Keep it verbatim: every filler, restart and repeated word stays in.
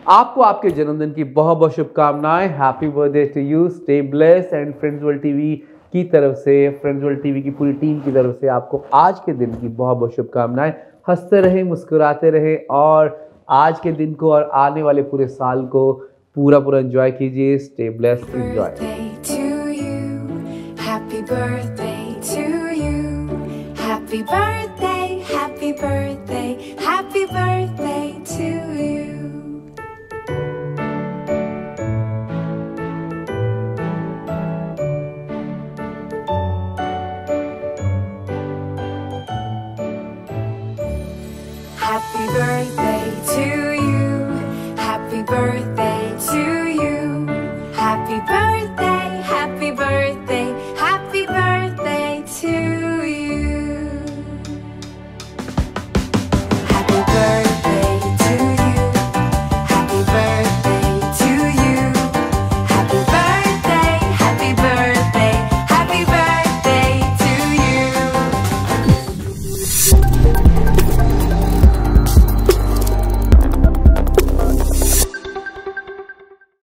आपको आपके जन्मदिन की बहुत बहुत शुभकामनाएं। Happy birthday to you, stay blessed. And friends world TV की तरफ से, फ्रेंड्स वर्ल्ड टीवी की पूरी टीम की तरफ से आपको आज के दिन की बहुत बहुत शुभकामनाएं। हंसते रहें, मुस्कुराते रहें और आज के दिन को और आने वाले पूरे साल को पूरा पूरा एंजॉय कीजिए। Stay blessed, enjoy. Happy birthday to you. Happy birthday, happy birthday, happy birthday to you. Happy birthday to you. Happy birthday.